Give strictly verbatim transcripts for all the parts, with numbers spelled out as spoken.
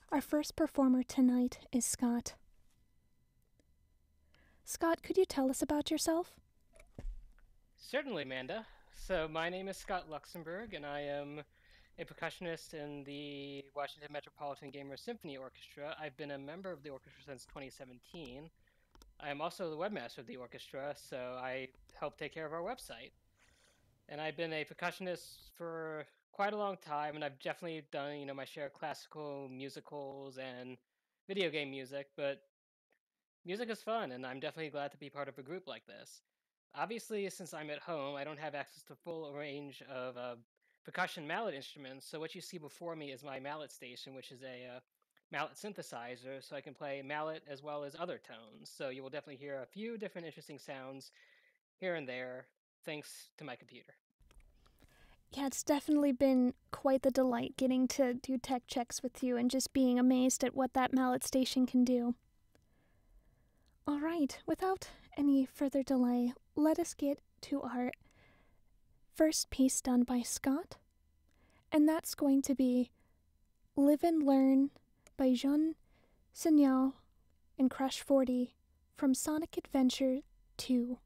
Our first performer tonight is Scott. Scott, could you tell us about yourself? Certainly, Amanda. So my name is Scott Luxenberg, and I am a percussionist in the Washington Metropolitan Gamer Symphony Orchestra. I've been a member of the orchestra since twenty seventeen. I am also the webmaster of the orchestra, so I help take care of our website. And I've been a percussionist for quite a long time, and I've definitely done, you know, my share of classical musicals and video game music, but music is fun, and I'm definitely glad to be part of a group like this. Obviously, since I'm at home, I don't have access to full range of uh, percussion mallet instruments, so what you see before me is my mallet station, which is a uh, mallet synthesizer, so I can play mallet as well as other tones. So you will definitely hear a few different interesting sounds here and there, thanks to my computer. Yeah, it's definitely been quite the delight getting to do tech checks with you and just being amazed at what that mallet station can do. All right, without any further delay, let us get to our first piece done by Scott, and that's going to be Live and Learn by Jean Senoue and Crush forty from Sonic Adventure two.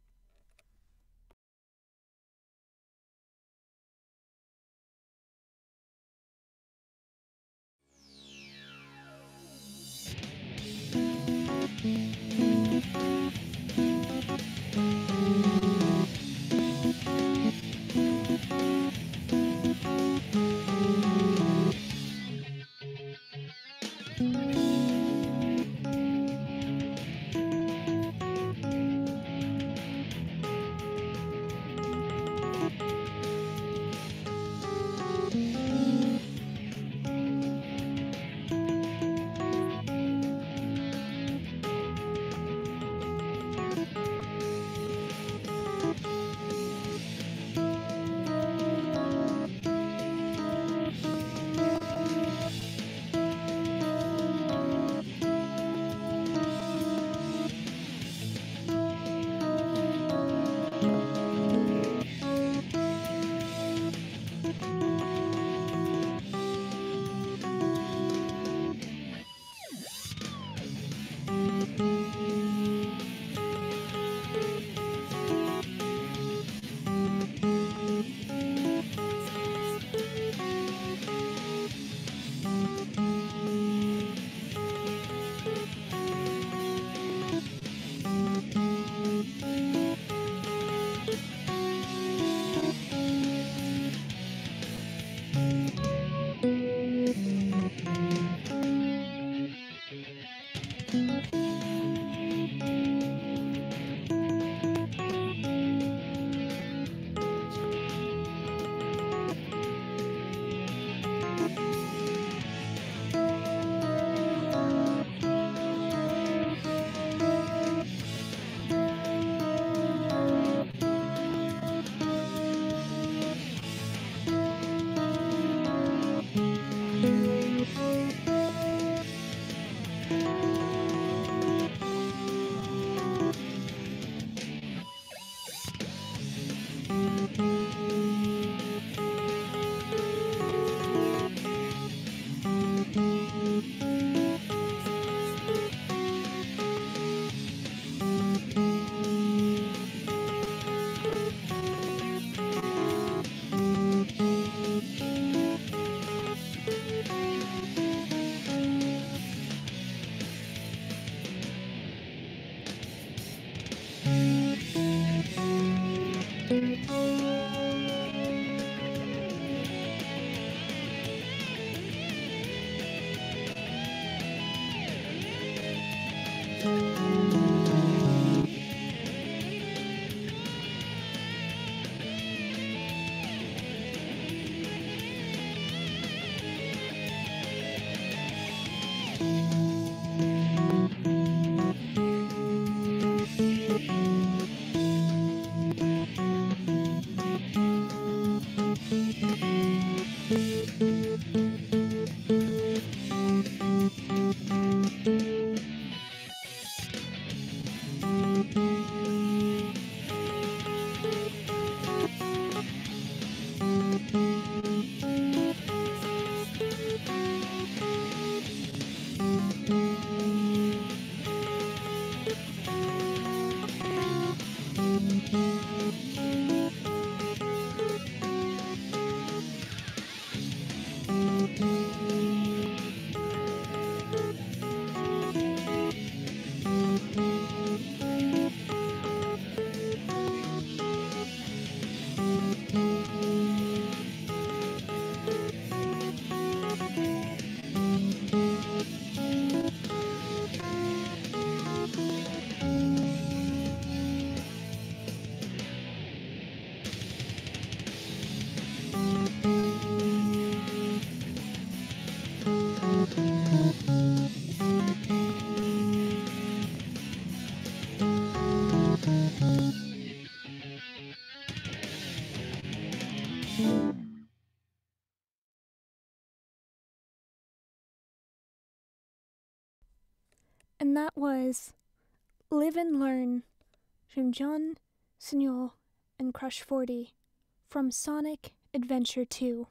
And that was Live and Learn from John, Senoue, and Crush forty from Sonic Adventure two.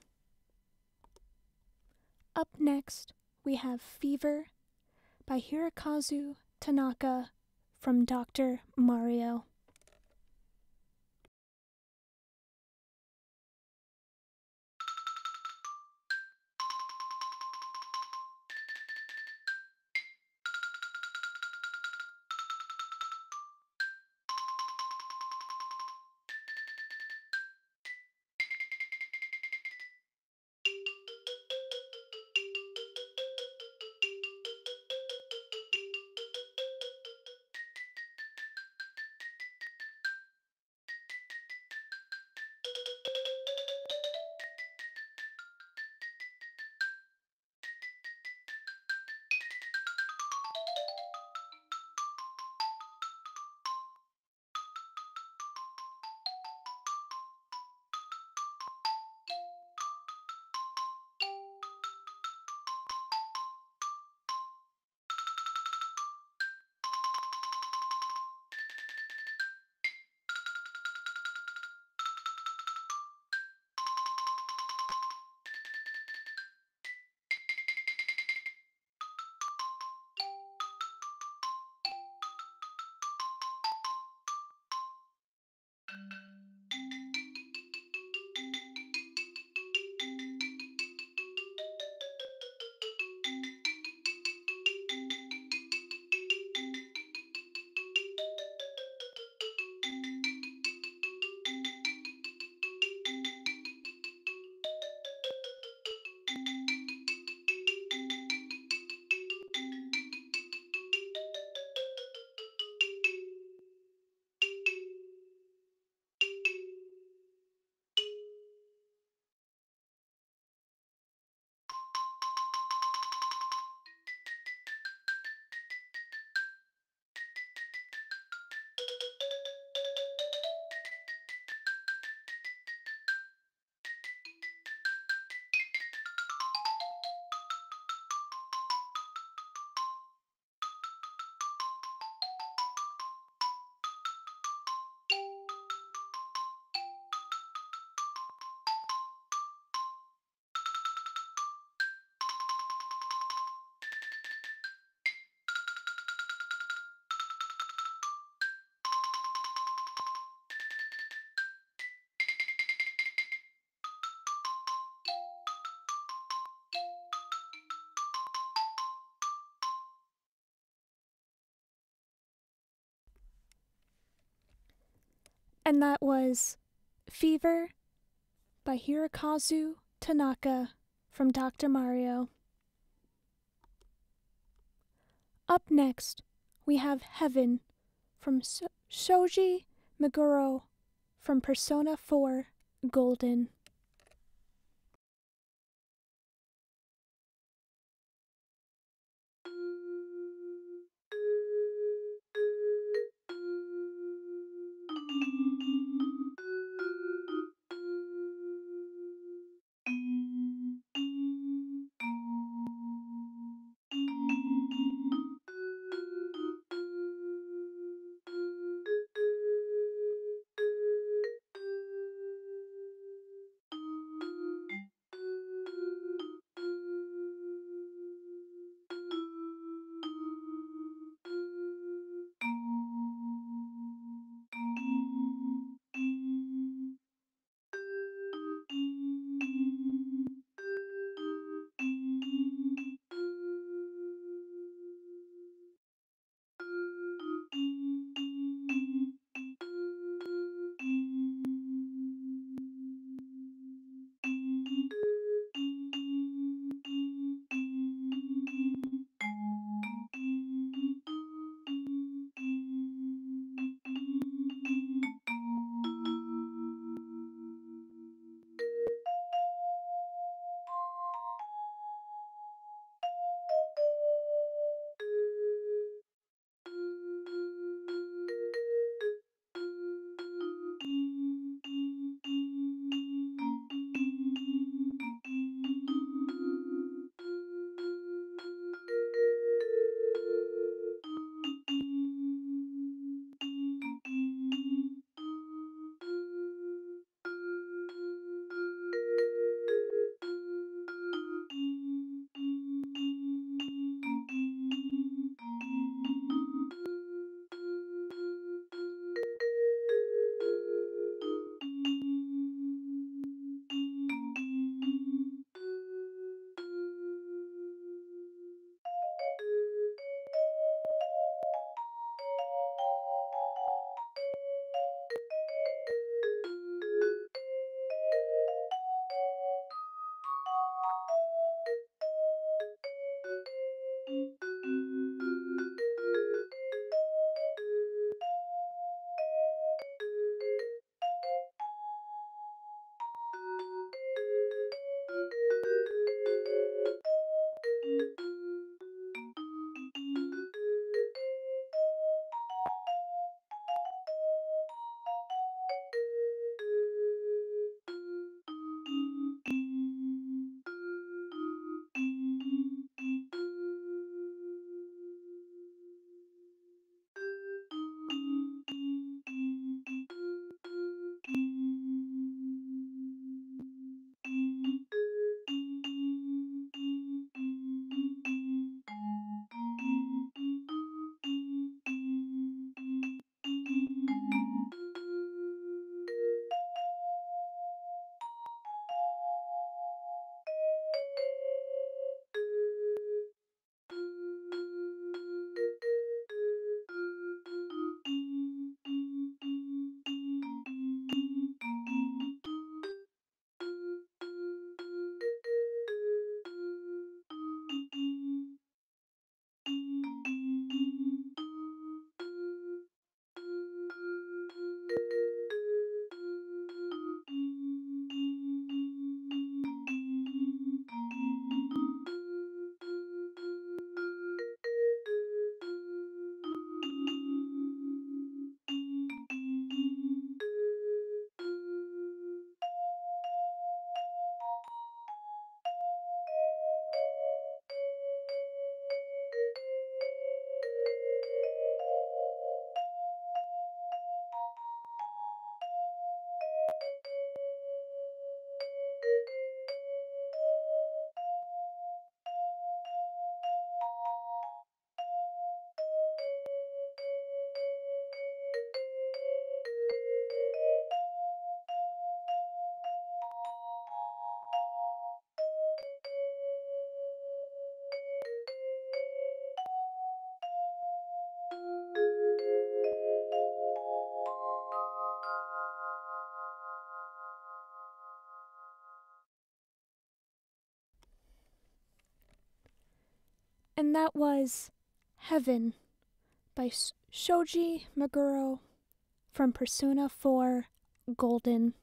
Up next, we have Fever by Hirokazu Tanaka from Doctor Mario. And that was Fever by Hirokazu Tanaka from Doctor Mario. Up next, we have Heaven from so- Shoji Meguro from Persona four Golden. And that was Heaven by S- Shoji Meguro from Persona four Golden.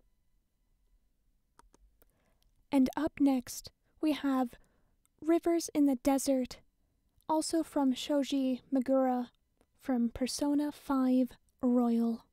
And up next, we have Rivers in the Desert, also from Shoji Meguro from Persona five Royal.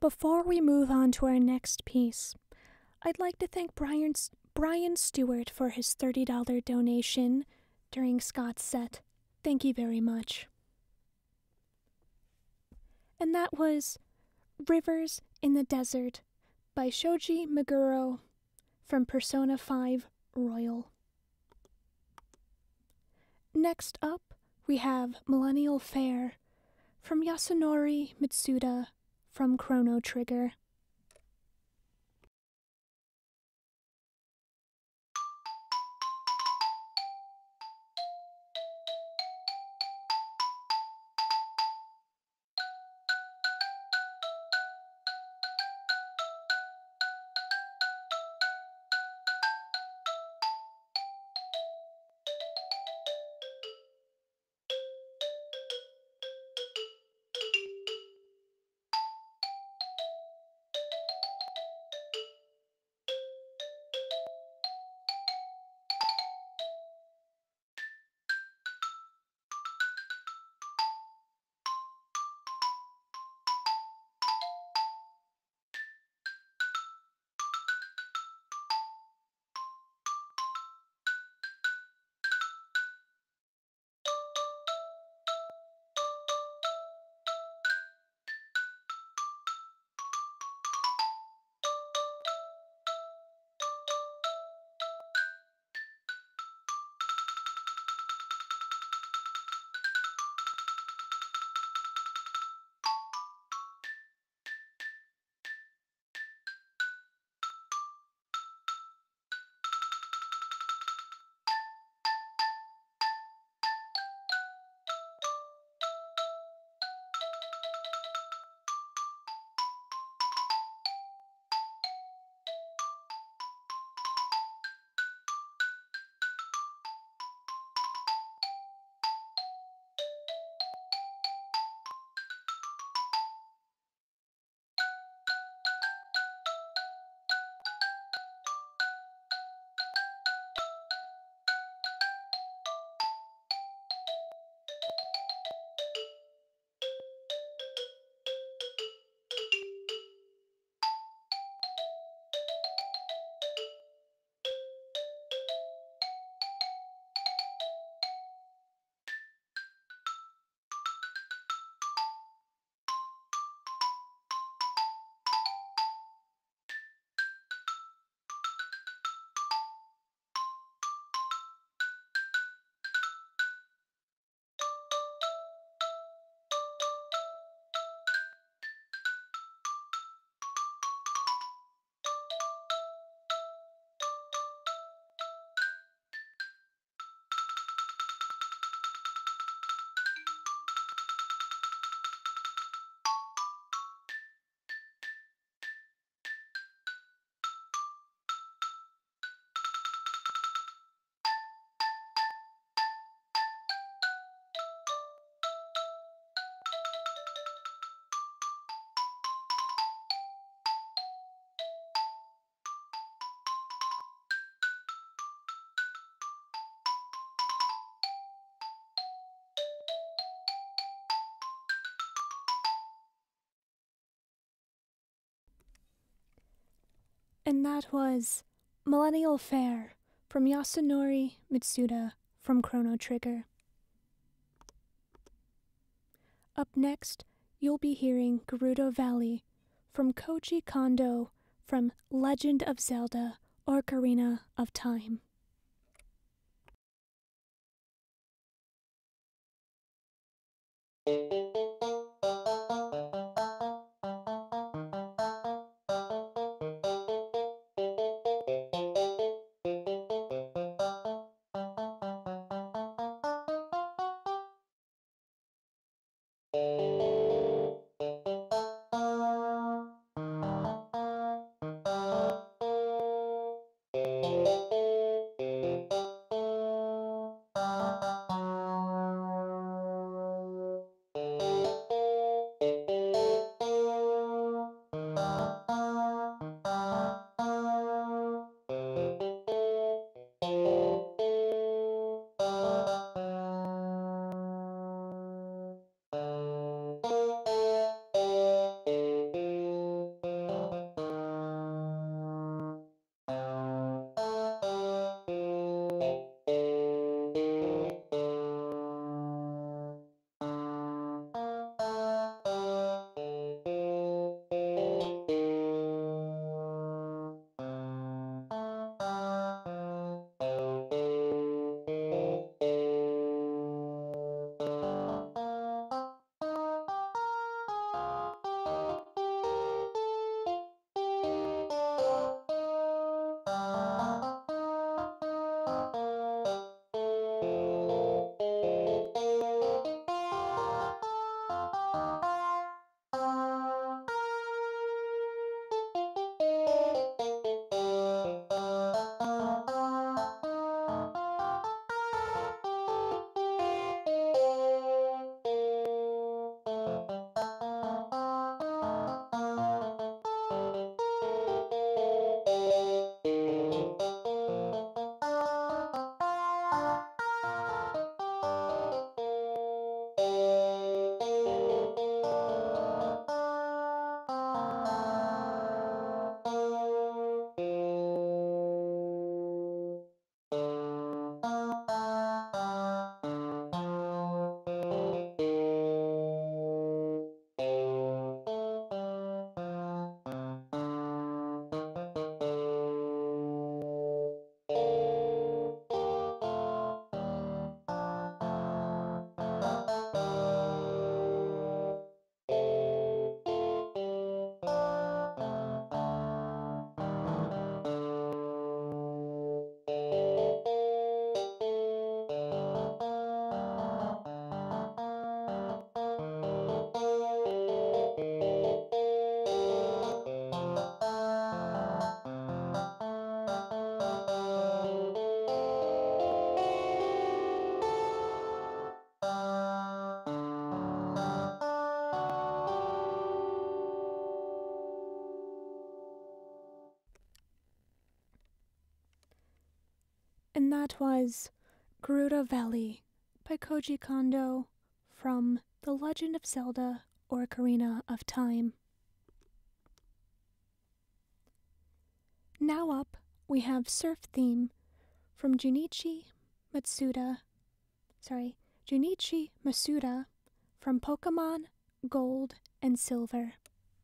Before we move on to our next piece, I'd like to thank Brian, Brian Stewart for his thirty dollar donation during Scott's set. Thank you very much. And that was Rivers in the Desert by Shoji Meguro from Persona five Royal. Next up, we have Millennial Fair from Yasunori Mitsuda from Chrono Trigger. And that was Millennial Fair from Yasunori Mitsuda from Chrono Trigger. Up next, you'll be hearing Gerudo Valley from Koji Kondo from Legend of Zelda: Ocarina of Time. that was Gerudo Valley by Koji Kondo from The Legend of Zelda Ocarina of Time. Now up, we have Surf Theme from Junichi Mitsuda, sorry, Junichi Masuda from Pokémon Gold and Silver.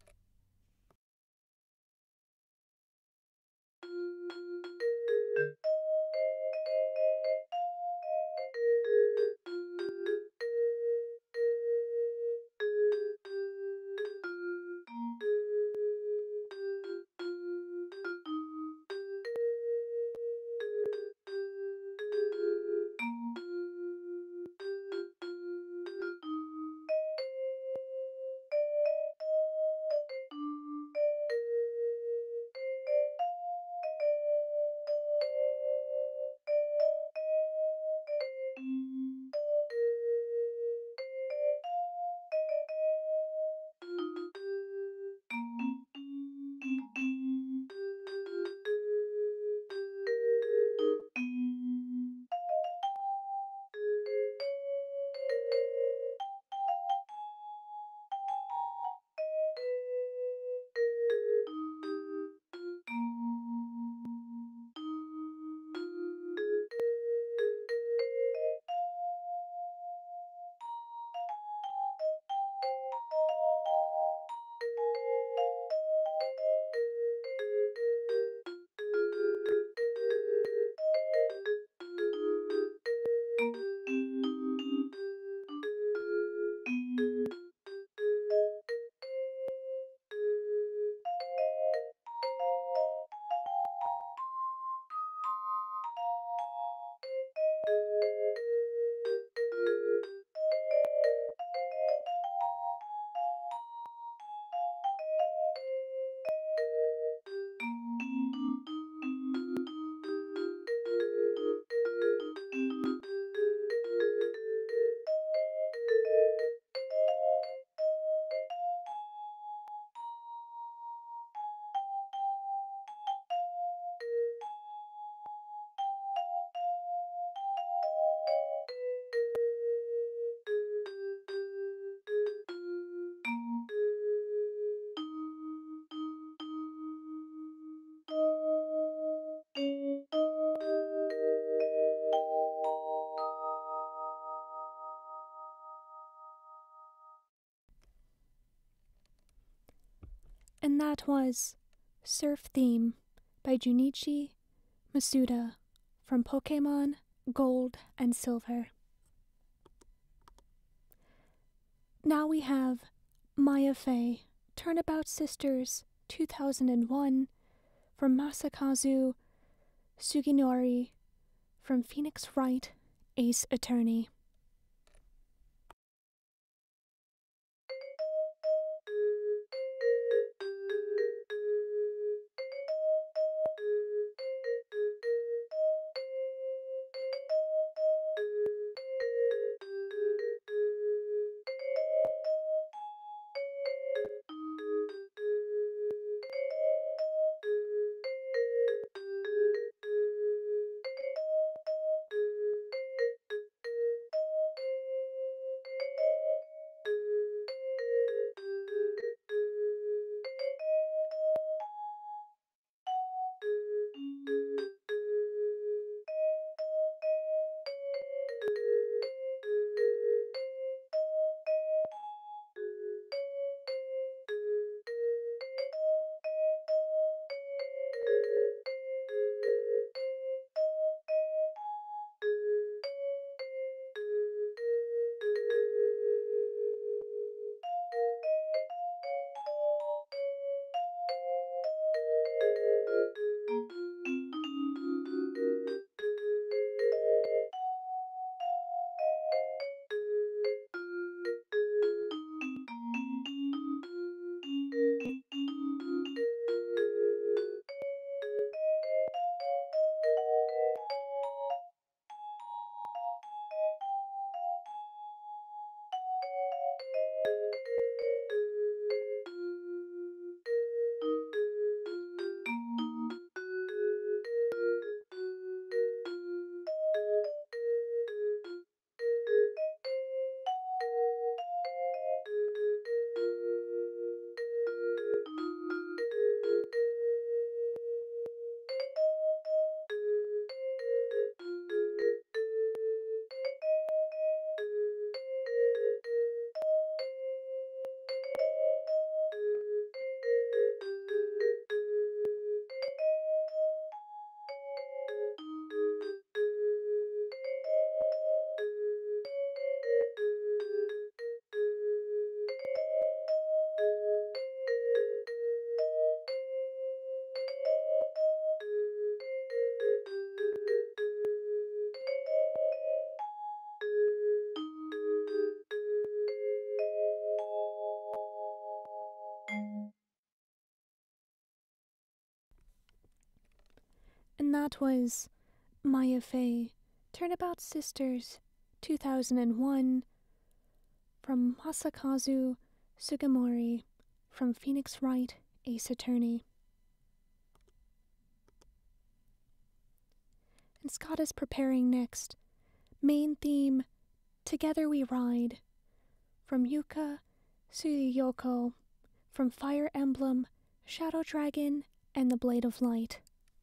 And that was Surf Theme by Junichi Masuda from Pokémon Gold and Silver. Now we have Maya Fei, Turnabout Sisters two thousand one from Masakazu Suginori from Phoenix Wright Ace Attorney. that was Maya Fey, Turnabout Sisters, two thousand one, from Masakazu Sugimori, from Phoenix Wright, Ace Attorney. And Scott is preparing next. Main theme, Together We Ride, from Yuka Tsuyoko, from Fire Emblem, Shadow Dragon, and the Blade of Light.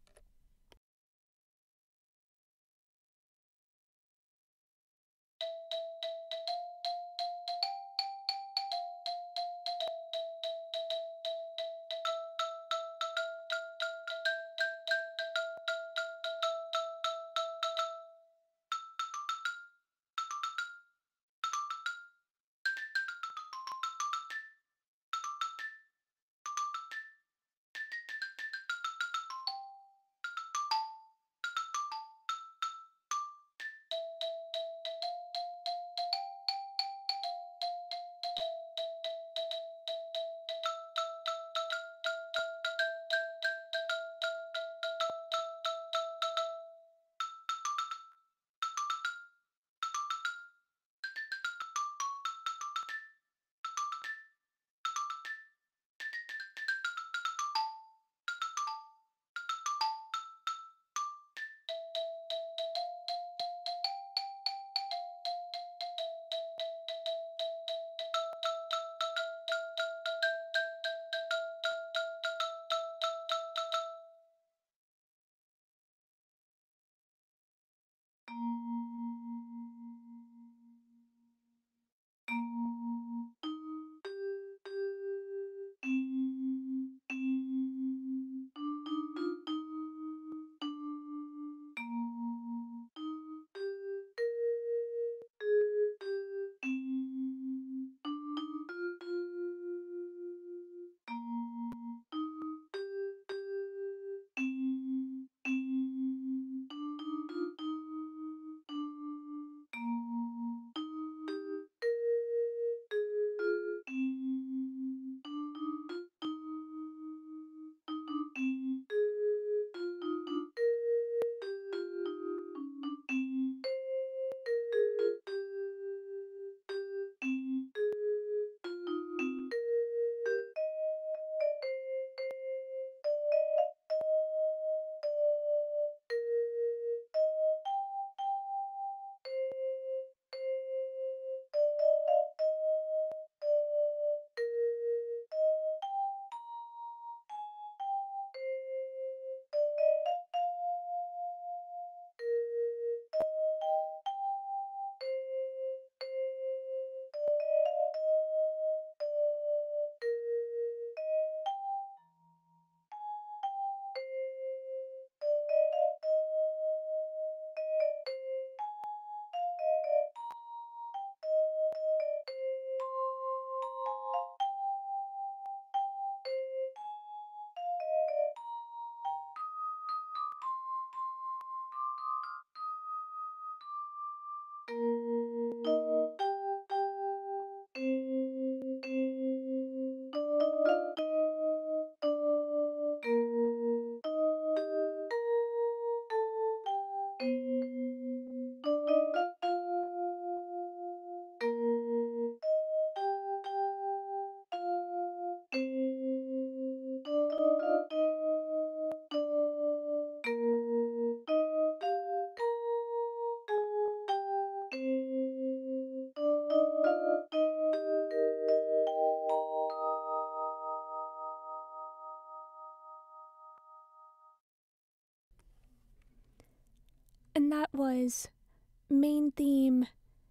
And that was main theme,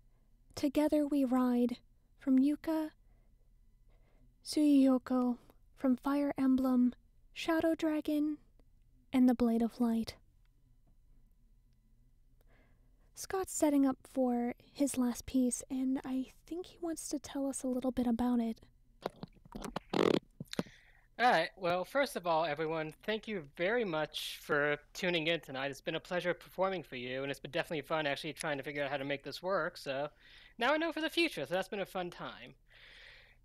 Together We Ride, from Yuka Tsuyoko, from Fire Emblem, Shadow Dragon, and the Blade of Light. Scott's setting up for his last piece, and I think he wants to tell us a little bit about it. All right. Well, first of all, everyone, thank you very much for tuning in tonight. It's been a pleasure performing for you, and it's been definitely fun actually trying to figure out how to make this work. So now I know for the future, so that's been a fun time.